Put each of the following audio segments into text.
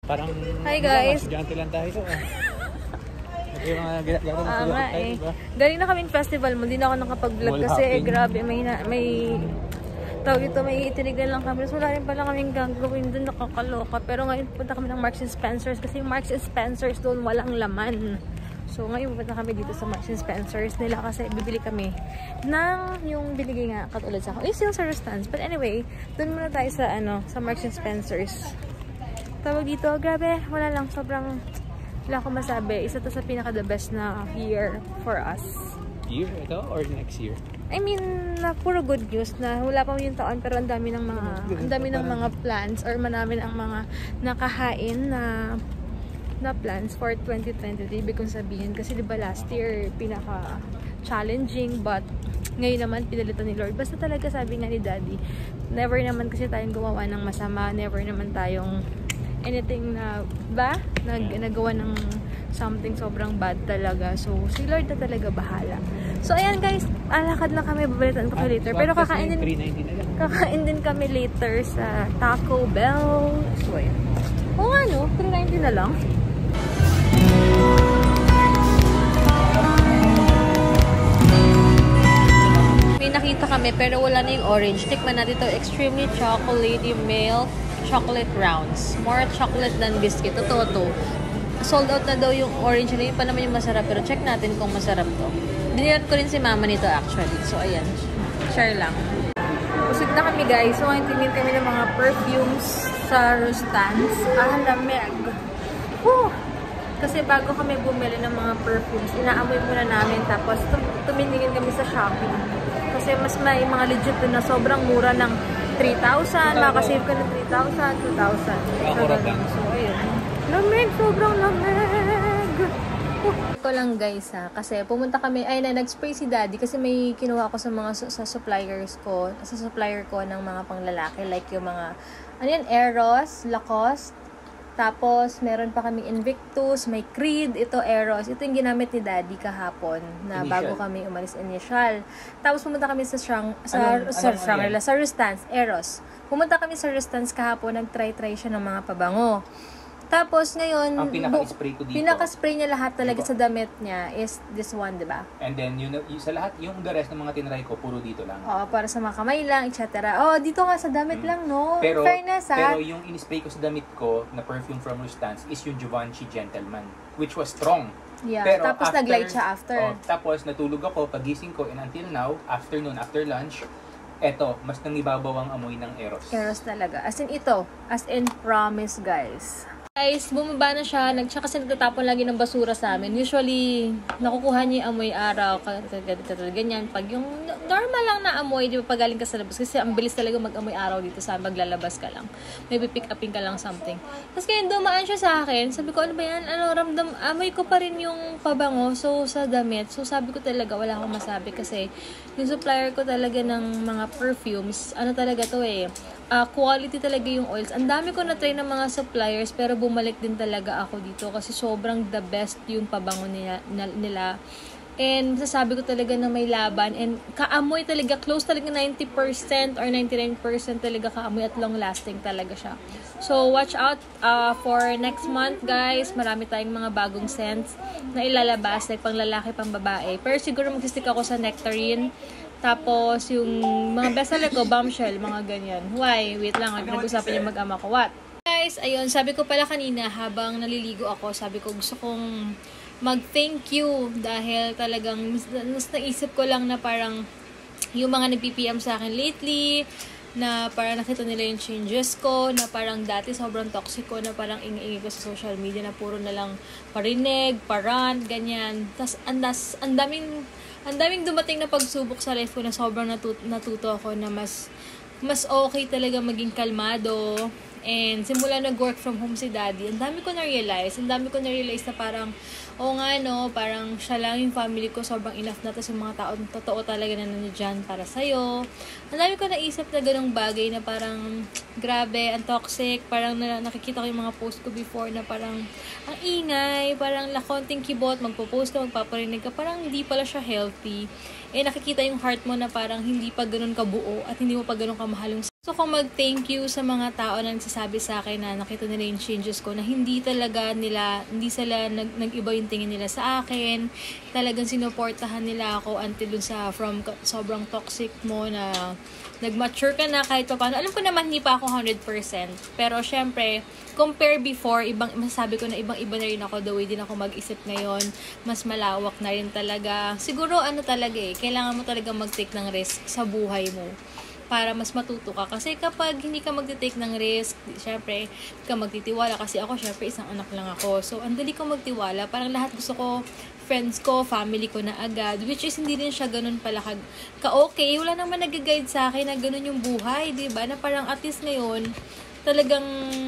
Parang hi guys. Estudyante lang tayo. Yung mga diba? Galing na kaming festival mo, hindi na ako nakapag-vlog kasi grabe, may tawag ito, may itinignan lang kami. So wala rin pala kaming gagawin doon, nakakaloka. Pero ngayon punta kami ng Marks & Spencer's kasi yung Marks & Spencer's doon walang laman. So ngayon punta kami dito sa Marks & Spencer's nila kasi bibili kami ng yung binigay nga katulad sa ako. Yung sa Rustans. But anyway, doon muna tayo sa sa Marks & Spencer's. Tawag dito, grabe, wala lang, sobrang wala akong masabi. Isa to sa pinaka the best na year for us. Year ito or next year? I mean, puro good news na wala pa yung taon pero ang dami ng mga plans or marami ang mga nakahain na plans for 2023 ibig kong sabihin kasi diba last year pinaka challenging but ngayon naman pinalitan ni Lord. Basta talaga sabi nga ni Daddy, never naman kasi tayong gumawa ng masama, never naman tayong anything na nagawa ng something sobrang bad talaga. So, si Lord na talaga bahala. So, ayan guys, alakad na kami, babalitan ko kayo later. Pero kakain din kami later sa Taco Bell. So, ayan. O nga no, 390 na lang. May nakita kami pero wala na yung orange. Tikman natin ito, extremely chocolatey milk chocolate rounds. More chocolate than biscuit. Totoo to. Sold out na daw yung orange na yun pa naman yung masarap pero check natin kung masarap to. Dinilat ko rin si mama nito actually. So ayan, share lang. Usig na kami guys. So ngayon tingin kami ng mga perfumes sa Rustans. Lamig. Kasi bago kami bumili ng mga perfumes, inaamoy muna namin tapos tumingin kami sa Shopee. Kasi mas may mga legit na sobrang mura ng 3,000. Makasave ka ng 3,000, 2,000. So ayun. Lamig, sobrang lamig. Ito lang guys kasi pumunta kami, nag-spray si Daddy kasi may kinuha ako sa mga sa supplier ko ng mga panglalaki like yung mga Eros, Lacoste, tapos meron pa kami Invictus, may Creed, ito Eros. Ito yung ginamit ni Daddy kahapon na bago kami umalis initial. Tapos pumunta kami sa Rustans, Eros. Pumunta kami sa Rustans kahapon, nag-try siya ng mga pabango. Tapos ngayon, ang pinaka-spray ko dito. Pinaka-spray niya lahat talaga sa damit niya is this one, di ba? And then, sa lahat, yung the rest ng mga tinry ko, puro dito lang. Oo, para sa mga kamay lang, etc. Dito nga sa damit lang, no? Pero, fairness, pero yung in-spray ko sa damit ko, na perfume from Rustans, is yung Givenchy Gentleman, which was strong. Yeah, pero tapos nag-light siya after. Tapos natulog ako, pagising ko, and until now, afternoon, after lunch, eto, mas nangibabaw ang amoy ng Eros. Eros talaga. As in ito. As in promise, guys. Guys, bumaba na siya. Kasi nagtatapon lagi ng basura sa amin. Usually, nakukuha niya yung amoy araw. Ganyan. Pag yung normal lang na amoy, di ba pag galing ka sa labas. Kasi ang bilis talaga mag-amoy araw dito sa maglalabas ka lang. Maybe pick upin ka lang something. Tapos kaya dumaan siya sa akin. Sabi ko, ano ba yan? Amoy ko pa rin yung pabango. So, sa damit. So, sabi ko talaga, wala akong masabi. Kasi yung supplier ko talaga ng mga perfumes, talaga to quality talaga yung oils. Ang dami ko na-try ng mga suppliers pero bumalik din talaga ako dito kasi sobrang the best yung pabango nila. And sasabi ko talaga na may laban and kaamoy talaga, close talaga 90% or 99% talaga kaamoy at long lasting talaga siya. So watch out for next month guys. Marami tayong mga bagong scents na ilalabas like pang lalaki, pang babae. Pero siguro mag-stick ako sa Nectarine. Tapos, yung mga bestseller ko, Bombshell, mga ganyan. Why? Wait lang, nag-usapan yung mag-ama ko. What? Guys, ayun, sabi ko pala kanina, habang naliligo ako, sabi ko gusto kong mag-thank you dahil talagang, mas naisip ko lang na parang yung mga nag-PPM sa akin lately, na parang nakita nila yung changes ko, na parang dati sobrang toxic ko, na parang ingi-ingi ko sa social media, na puro na lang parinig, parant, ganyan. Tapos, ang daming dumating na pagsubok sa life ko na sobrang natuto ako na mas okay talaga maging kalmado. And simula nag-work from home si Daddy, ang dami ko na-realize na parang, parang siya lang yung family ko, sobrang enough na. Tapos yung mga tao, totoo talaga na nandiyan para sa'yo. Ang dami ko naisip na ganong bagay na parang, grabe, ang toxic. Parang nakikita ko yung mga post ko before na parang, ang ingay, parang konting kibot, magpo-post ka, magpaparinig ka, parang hindi pala siya healthy. Nakikita yung heart mo na parang hindi pa ganun kabuo at hindi mo pa ganun kamahal yung Gusto ko mag-thank you sa mga tao na nagsasabi sa akin na nakita nila yung changes ko, na hindi sila nag-iba yung tingin nila sa akin. Talagang sinuportahan nila ako until dun sa from sobrang toxic mo na nag-mature ka na kahit pa paano. Alam ko naman hindi pa ako 100%. Pero syempre, compare before, masasabi ko na ibang-iba na rin ako, the way din ako mag-isip ngayon. Mas malawak na rin talaga. Siguro kailangan mo talaga mag-take ng risk sa buhay mo para mas matuto ka. Kasi kapag hindi ka magte-take ng risk, syempre, hindi ka magtitiwala. Kasi ako, syempre, isang anak lang ako. So, ang dali ko magtiwala. Parang lahat gusto ko, friends ko, family ko na agad. Which is, hindi rin siya ganun pala ka-okay. Wala naman nag-guide sa akin na ganun yung buhay, diba? Na parang at least ngayon, talagang,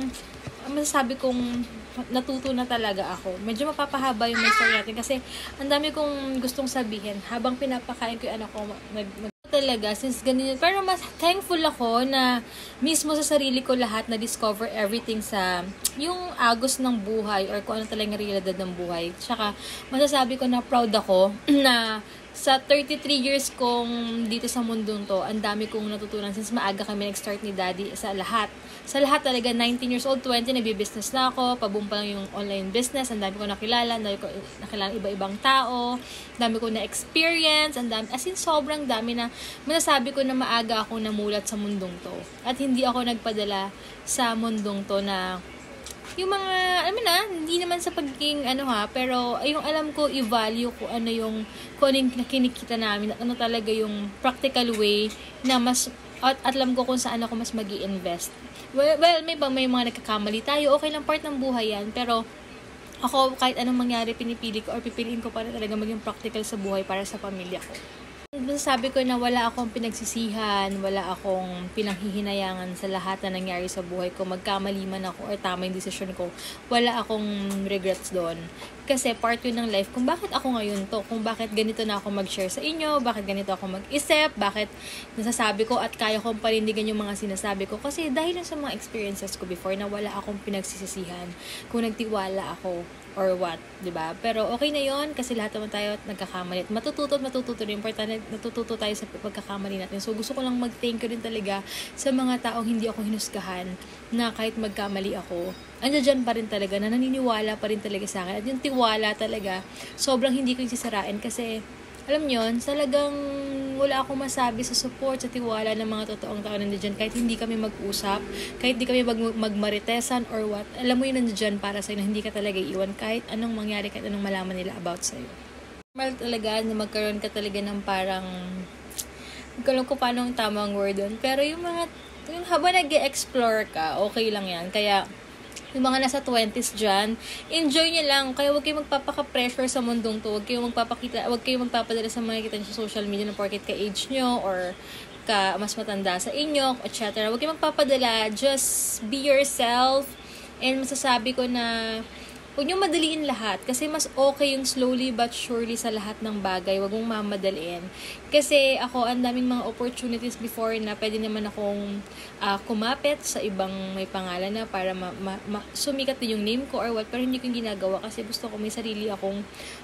masasabi kong natuto na talaga ako. Medyo mapapahaba yung story natin kasi ang dami kong gustong sabihin habang pinapakain ko yung anak ko talaga, since ganun yun. Pero mas thankful ako na mismo sa sarili ko lahat na discover everything sa yung agos ng buhay or kung ano talagang realidad ng buhay. Tsaka masasabi ko na proud ako na sa 33 years kong dito sa mundong to, ang dami kong natutunan since maaga kami nag-start ni Daddy sa lahat. Sa lahat talaga, 19 years old, 20, nagbi-business na ako, pa-boom pa lang yung online business, ang dami ko nakilala, iba-ibang tao, dami ko na-experience, as in sobrang dami na, masasabi ko na maaga akong namulat sa mundong to. At hindi ako nagpadala sa mundong to na yung mga, hindi naman sa pagiging pero yung alam ko, i-value ko ano yung kinikita namin, ano talaga yung practical way na mas, at alam ko kung saan ako mas mag-i-invest. Well, may mga nagkakamali tayo, okay lang, part ng buhay yan, pero ako, kahit anong mangyari, pinipili ko or pipiliin ko para talaga maging practical sa buhay para sa pamilya ko. Sabi ko na wala akong pinagsisihan, wala akong pinanghihinayangan sa lahat na nangyari sa buhay ko. Magkamali man ako or tama yung desisyon ko, wala akong regrets doon. Kasi part yun ng life kung bakit ako ngayon to, kung bakit ganito na ako mag-share sa inyo, bakit ganito ako mag-isip, bakit nasasabi ko at kaya kong panindigan yung mga sinasabi ko. Kasi dahil sa mga experiences ko before na wala akong pinagsisisihan kung nagtiwala ako or what, 'di ba? Pero okay na 'yon kasi lahat naman tayo nagkakamali. Matututo rin, importante natututo tayo sa pagkakamali natin. So gusto ko lang mag-thank you din talaga sa mga taong hindi ako hinusgahan na kahit magkamali ako, andiyan pa rin talaga, na naniniwala pa rin talaga sa akin. At yung tiwala talaga, sobrang hindi ko yung sisirain kasi alam nyo, talagang wala akong masabi sa support, sa tiwala ng mga totoong tao nandiyan. Kahit hindi kami mag-usap, kahit hindi kami magmaritesan or what, alam mo yun nandiyan para sa'yo na hindi ka talaga iwan kahit anong mangyari, kahit anong malaman nila about sa'yo. Normal talaga na magkaroon ka talaga ng parang, hindi ko alam kung paano ang tamang word doon, pero yung habang nag-explore ka, okay lang yan. Kaya, yung mga nasa 20s dyan, enjoy nyo lang. Kaya huwag kayong magpapaka-pressure sa mundong to. Huwag kayong magpapadala sa mga kita nyo sa social media na porket ka-age nyo or ka mas matanda sa inyo, etc. Huwag kayong magpapadala. Just be yourself. And masasabi ko na huwag nyo madaliin lahat. Kasi mas okay yung slowly but surely sa lahat ng bagay. Huwag mong mamadaliin. Kasi ako, ang daming mga opportunities before na pwede naman akong kumapit sa ibang may pangalan na para sumikat din yung name ko or what. Pero hindi ko yung ginagawa kasi gusto ko may sarili akong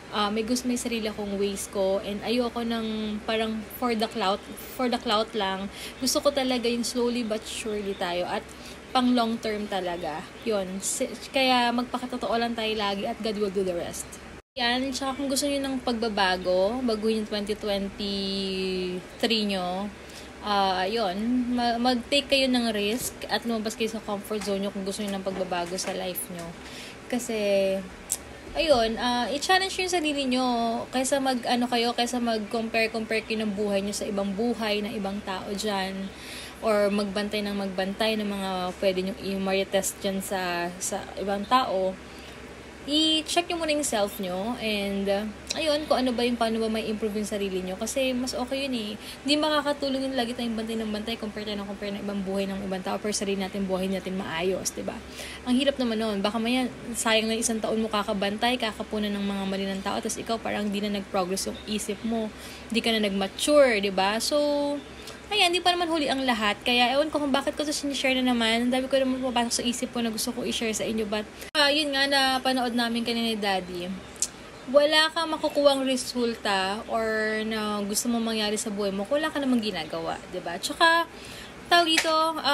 ways ko. And ayoko ng parang for the clout lang. Gusto ko talaga yung slowly but surely tayo. At pang long term talaga. Yun. Kaya magpakatotoo lang tayo lagi at God will do the rest. Yan. Tsaka kung gusto nyo ng pagbabago, baguhin yung 2023 nyo, yun. Mag-take kayo ng risk at lumabas kayo sa comfort zone nyo kung gusto nyo ng pagbabago sa life nyo. Kasi, ayun, i-challenge nyo yung sarili nyo kaysa mag-compare kayo ng buhay nyo sa ibang buhay ng ibang tao dyan. Or magbantay ng mga pwede nyo i-marites dyan sa ibang tao, i-check nyo muna yung self nyo and ayun, kung paano ba may improve yung sarili nyo kasi mas okay yun eh. Hindi makakatulong yun lagi tayong bantay compare ng ibang buhay ng ibang tao pero sarili natin, buhay natin maayos, diba? Ang hirap naman nun, baka maya sayang na 1 taon mo kakabantay, kakapunan ng mga mali ng tao tapos ikaw parang di na nag-progress yung isip mo, di ka na nag-mature, diba? So ayan, hindi pa naman huli ang lahat. Kaya, ewan ko kung bakit ko ito sinishare na naman. Ang dami ko naman pumapasok sa isip ko na gusto ko i-share sa inyo. But, yun nga na panood namin kanina ni Daddy. Wala kang makukuwang resulta or na gusto mong mangyari sa buhay mo kung wala ka namang ginagawa. Diba? Tsaka, tawag dito,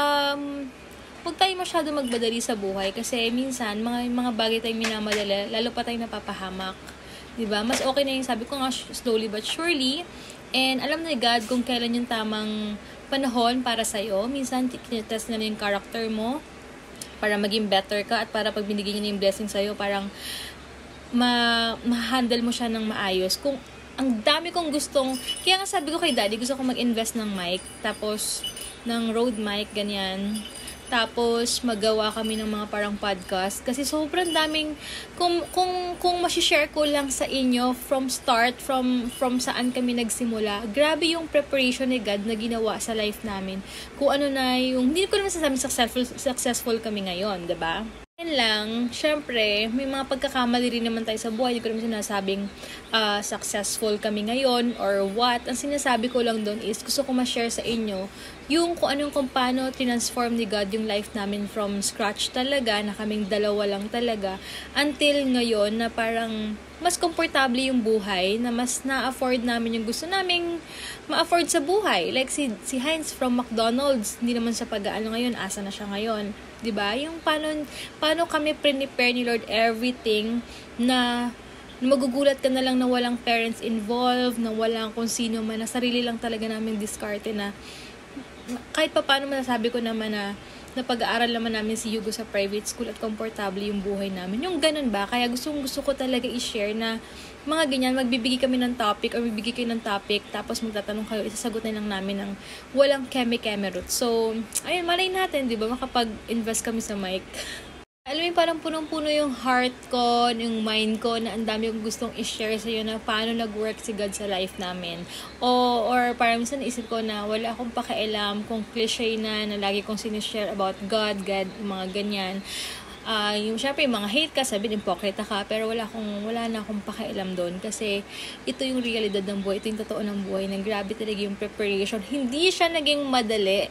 huwag tayo masyado magbadali sa buhay kasi minsan, mga bagay tayong minamadali, lalo pa tayong napapahamak. Diba? Mas okay na yung sabi ko nga, slowly but surely. And alam na ni God kung kailan yung tamang panahon para sa'yo. Minsan, tinitest na yung character mo para maging better ka at para pag binigyan niya yung blessing sa'yo, parang ma-handle mo siya ng maayos. Kung ang dami kong gustong, kaya nga sabi ko kay Daddy, gusto ko mag-invest ng mic, tapos ng Rode mic, ganyan. Tapos, magawa kami ng mga parang podcast. Kasi sobrang daming, kung masishare ko lang sa inyo from start, from saan kami nagsimula, grabe yung preparation ni God na ginawa sa life namin. Kung ano na yung, hindi ko naman sasabing successful kami ngayon, diba? Yan lang, syempre, may mga pagkakamali rin naman tayo sa buhay. Hindi ko naman sinasabing successful kami ngayon or what. Ang sinasabi ko lang doon is gusto ko ma-share sa inyo yung kung paano transform ni God yung life namin from scratch talaga, na kaming dalawa lang talaga, until ngayon na parang mas komportable yung buhay, na mas na-afford namin yung gusto naming ma-afford sa buhay. Like si Heinz from McDonald's, hindi naman sa pag-aano ngayon, asa na siya ngayon. 'Di ba? Yung paano kami prepare ni Lord everything na magugulat ka na lang na walang parents involved, na walang kung sino man, na sarili lang talaga namin diskarte, na kahit pa paano masasabi ko naman na pag-aaral naman namin si Hugo sa private school at komportable yung buhay namin. Yung ganun ba? Kaya gusto ko talaga i-share na mga ganyan, magbibigay kami ng topic or bibigay kayo ng topic, tapos magtatanong kayo, isasagot na lang namin ng walang keme-keme root. So, ayun, malay natin, di ba? Makapag-invest kami sa mic. Alam mo, parang punong-puno yung heart ko, yung mind ko, na ang dami kong gustong i-share sa iyo na paano nag-work si God sa life namin. Or parang minsan naisip ko na wala akong pakialam kung cliche na lagi kong sinishare about God, mga ganyan. Yung syempre, yung mga hate ka, sabihin, hypocrite ka, pero wala na akong pakialam doon kasi ito yung realidad ng buhay, ito yung totoo ng buhay, na grabe talaga yung preparation. Hindi siya naging madali.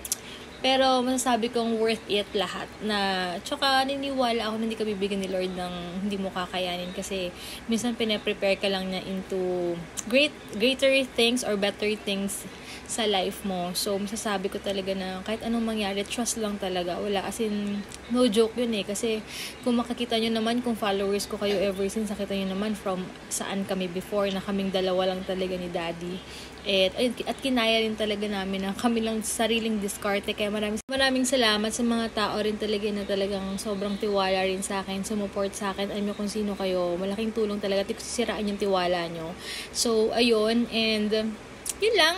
Pero masasabi kong worth it lahat. Tsaka niniwala ako na hindi ka bibigyan ni Lord ng hindi mo kakayanin kasi minsan pinaprepare ka lang niya into greater things or better things sa life mo. So masasabi ko talaga na kahit anong mangyari, trust lang talaga. Wala, as in, no joke yun eh. Kasi kung makikita nyo naman, kung followers ko kayo ever since, nakita nyo naman from saan kami before, na kaming dalawa lang talaga ni Daddy. At kinaya rin talaga namin na kami lang sariling diskarte. Kaya maraming salamat sa mga tao rin talaga na talagang sobrang tiwala rin sa akin, sumuport sa akin. Alam nyo kung sino kayo, malaking tulong talaga. At sisiraan yung tiwala nyo. So, ayun. And, yun lang.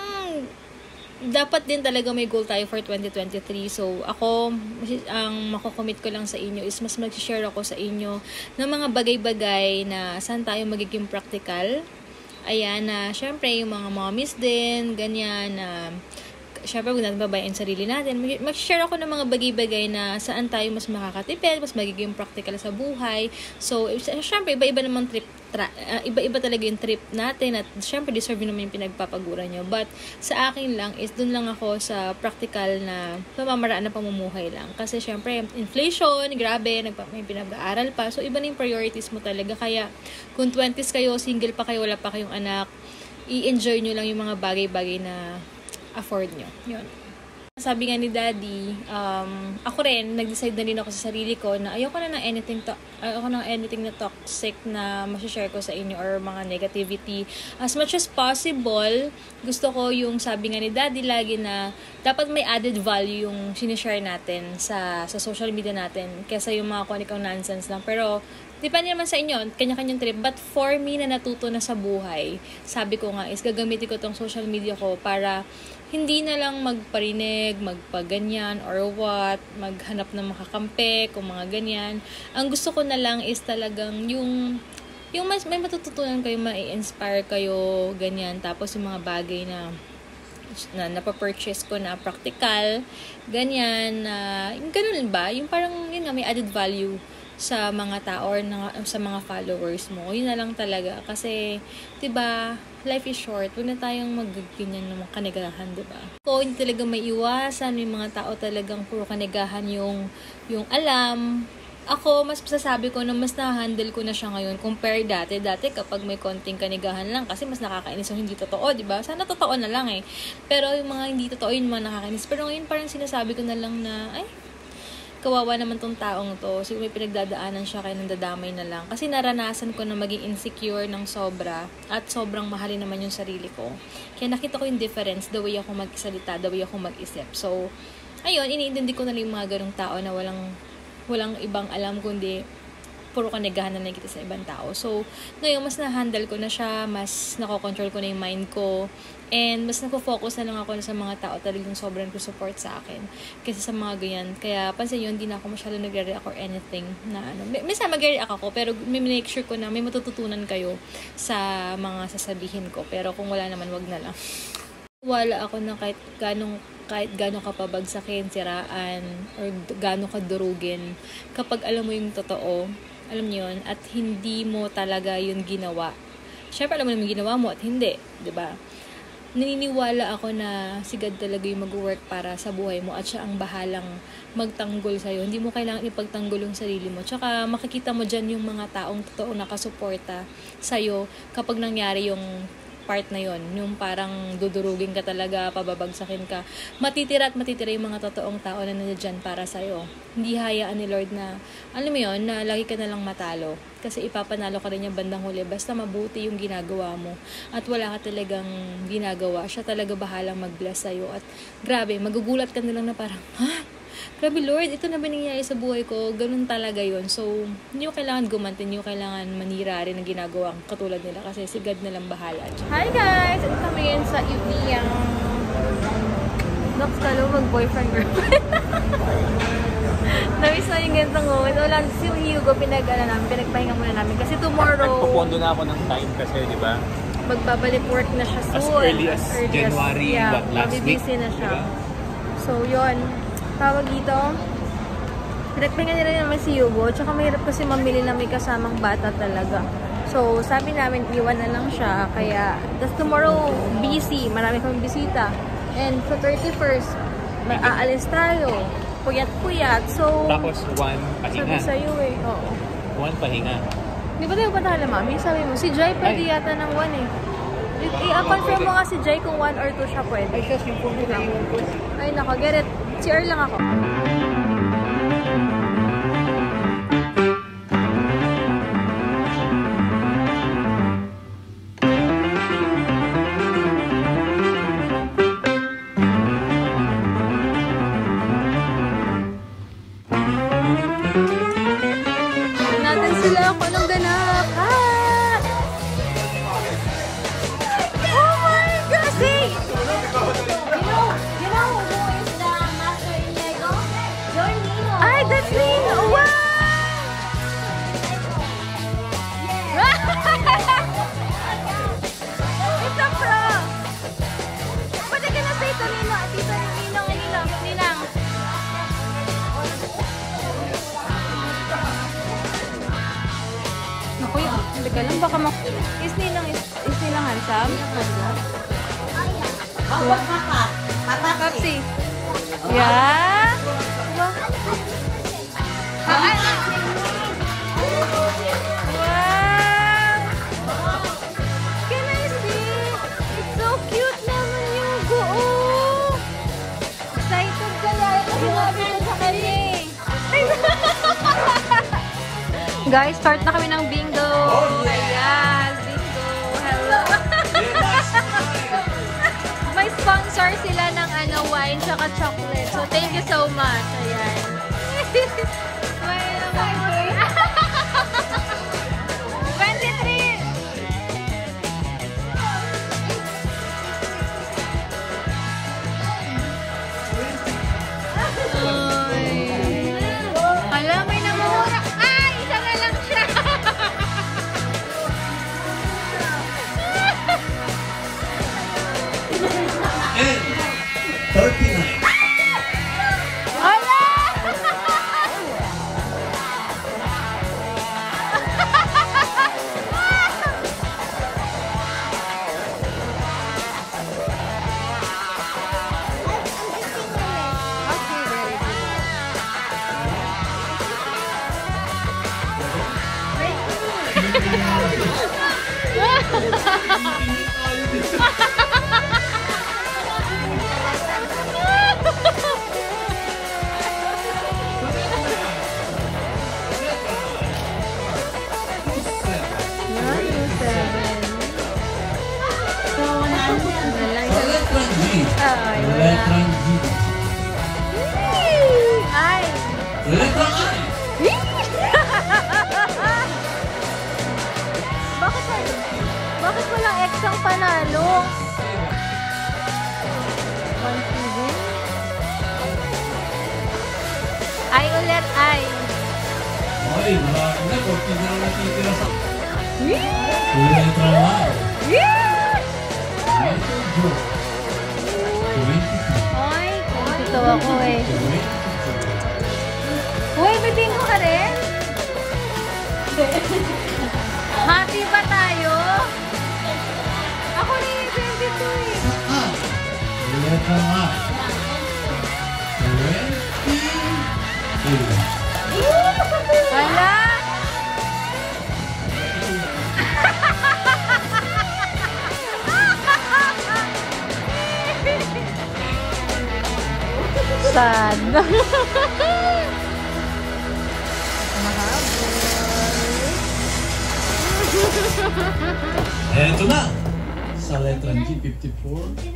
Dapat din talaga may goal tayo for 2023. So, ako, ang makocommit ko lang sa inyo is mas mag-share ako sa inyo ng mga bagay-bagay na saan tayo magiging practical. Ayan, na syempre yung mga mommies din, ganyan, na syempre huwag natin babayain sarili natin. Mag-share ako ng mga bagay-bagay na saan tayo mas makakatipid, mas magiging practical sa buhay. So, syempre, iba-iba naman iba-iba talaga yung trip natin at syempre deserve naman yung pinagpapaguran nyo. But sa akin lang is dun lang ako sa practical na pamamaraan na pamumuhay lang. Kasi syempre inflation, grabe, may pinag-aaral pa. So iba na yung priorities mo talaga. Kaya kung 20s kayo, single pa kayo, wala pa kayong anak, i-enjoy nyo lang yung mga bagay-bagay na afford nyo. Yun. Sabi nga ni Daddy, ako rin, nag-decide na rin ako sa sarili ko na ayoko na ng anything na toxic na masashare ko sa inyo or mga negativity. As much as possible, gusto ko yung sabi nga ni Daddy lagi na dapat may added value yung sinishare natin sa social media natin kesa yung mga kunikang nonsense lang. Pero, depende naman sa inyo, kanya-kanyang trip. But for me na natuto na sa buhay, sabi ko nga is gagamitin ko tong social media ko para hindi na lang magparinig, magpaganyan or what, maghanap ng makakampi, kung mga ganyan. Ang gusto ko na lang is talagang yung may matututunan kayo, ma-inspire kayo, ganyan. Tapos yung mga bagay na napapurchase ko na practical, ganyan, ganun ba? Yung parang, yun nga, may added value sa mga tao or sa mga followers mo. Yun na lang talaga. Kasi, diba, life is short. Huwag na tayong magganyan ng mga kanigahan, diba? So, hindi talaga may iwasan. Yung mga tao talagang puro kanigahan yung alam. Ako, mas masasabi ko na mas na-handle ko na siya ngayon compare dati. Dati kapag may konting kanigahan lang kasi mas nakakainis yung hindi totoo, di ba? Sana totoo na lang eh. Pero yung mga hindi totoo, yun mga nakakainis. Pero ngayon parang sinasabi ko na lang na, ay, kawawa naman tong taong to. Siguro may pinagdadaanan siya kaya nandadamay na lang. Kasi naranasan ko na maging insecure ng sobra at sobrang mahalin naman yung sarili ko. Kaya nakita ko yung difference, the way ako magsalita, the way ako mag-isip. So, ayun, iniintindi ko na yung mga ganong tao na walang ibang alam kundi puro kanigahan na nakikita sa ibang tao. So, ngayon, mas na-handle ko na siya, mas nakokontrol ko na yung mind ko, and mas nagpo-focus na lang ako sa mga tao talagang sobrang support sa akin. Kasi sa mga ganyan. Kaya, pansin yun, hindi na ako masyado nagre-react or anything na ano. Minsan mag-react ako, pero make sure ko na may matututunan kayo sa mga sasabihin ko. Pero kung wala naman, wag na lang. Wala ako na kahit gano'ng kapabagsakin, siraan, or gano'ng kadurugin, kapag alam mo yung totoo, alam niyo yun, at hindi mo talaga yun ginawa. Siyempre, alam mo yung ginawa mo at hindi, di ba? Naniniwala ako na si God talaga yung mag-work para sa buhay mo at siya ang bahalang magtanggol sa'yo. Hindi mo kailangan ipagtanggol yung sarili mo. Tsaka makikita mo dyan yung mga taong totoo nakasuporta sa'yo kapag nangyari yung part na yon, yung parang dudurugin ka talaga, pababagsakin ka, matitira yung mga totoong tao na nandiyan para sa'yo. Hindi hayaan ni Lord na, alam mo yun, na lagi ka nalang matalo. Kasi ipapanalo ka rin yung bandang huli, basta mabuti yung ginagawa mo. At wala ka talagang ginagawa. Siya talaga bahalang mag-bless sa'yo. At grabe, magugulat ka na lang na parang, ha? Grabe Lord, ito na ba nangyayari sa buhay ko? Ganun talaga yon. So, hindi mo kailangan gumantin, hindi mo kailangan manira rin ang ginagawa katulad nila kasi si God na lang bahala. Hi guys! Ito kami ngayon sa evening. Nox talo mag-boyfriend girlfriend. Namiss na yung ganitong moment. Wala, si Hugo pinagpahinga muna namin kasi tomorrow... Nagpupondo na ako ng time kasi, di ba? Magbabalik work na siya soon. As early as January, last week. Busy na siya. Diba? So, yun. Tawag dito, pinagpahinga nila naman si Hugo, tsaka mahirap kasi mamili na may kasamang bata talaga. So, sabi namin, iwan na lang siya, kaya, tas tomorrow, busy, marami kami bisita. And sa 31st, aalis tayo, puyat-puyat, so... Tapos, one pahinga. Sabi sa'yo eh, oo. One pahinga. Di ba tayo punta kala mami? Sabi mo, si Jai pwede yata ng 1 eh. I-confirm mo nga si Jai kung 1 or 2 siya pwede. Ay, siya, yung phone na yun. Ay, nako, get it. CR lang ako. Natin sila ako ng ganap. Ah! Oh my God! See? Ay, that's Nino! Wow! It's a prank! Pwede ka na say to Nino. Tito Ninang. Naku, hindi ka lang. Baka is Ninang handsome? Papsi. Yeah? Wow! Can I see? It's so cute naman yung buo. Excited ka lang. Sinabi ko sa kanya eh. Guys, start na kami ng bingo. Ayan, bingo. Hello. May sponsor sila ng wine tsaka chocolate. So, thank you so much. Ayan. Letrang G. Ay! Letrang I. Bakit walang X ang panalo? 1-7? Ay ulit, ay. Ay, marami na. 14 na lang natitira sa... Letrang I. Letrang J. 22. Ay, ito ako eh. Uy, bibing mo ka rin? Happy ba tayo? Ako rin yung 22 eh. Letrang I. 28. Hala! Sad. Eto na! Sa letrang G, 54.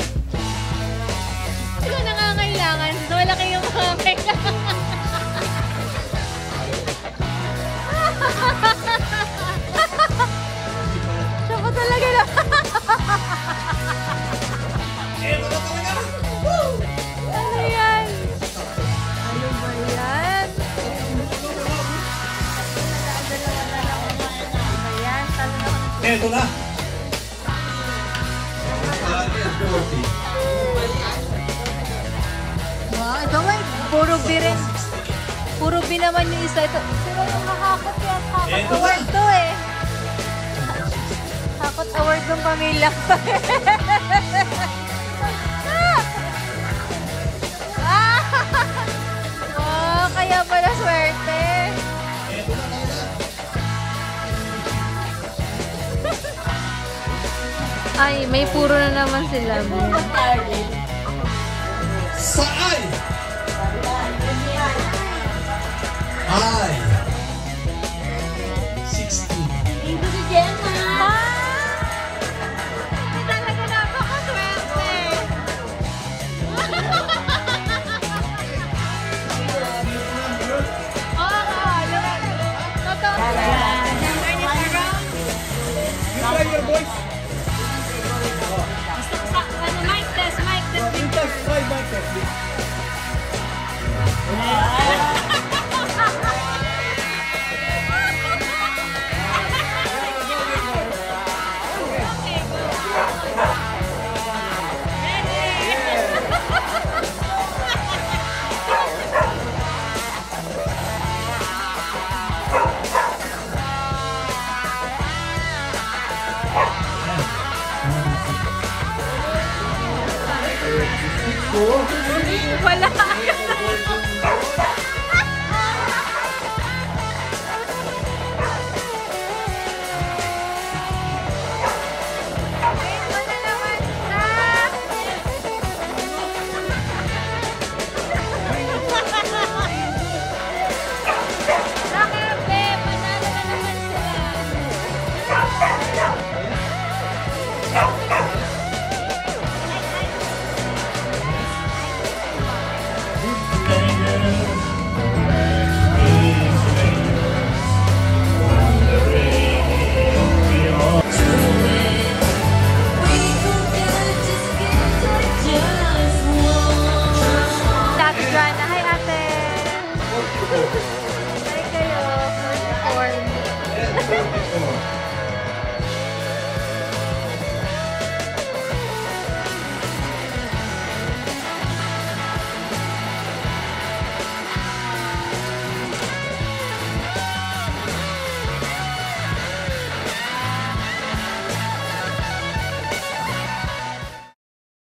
Hindi ko nangangailangan. So, wala kayong mga kailangan. Siya ko talaga na. Eto na talaga! Ano yan? Ano ba yan? Ayan, talo na ako. Eto na! Wow, ito nga, puro B rin. Puro B naman yung isa. Ito, sila yung kakakot yan. Kakot Eto award na. to eh. Kakot award ng pamilya ko. Oh, kaya pala swerte. Ay, may puro na naman sila. Sa I! I! 16. Ito si Gemma! Hindi talaga napakaswerte. Oo, lumag. Totoo. Mic test, mic test. Wala.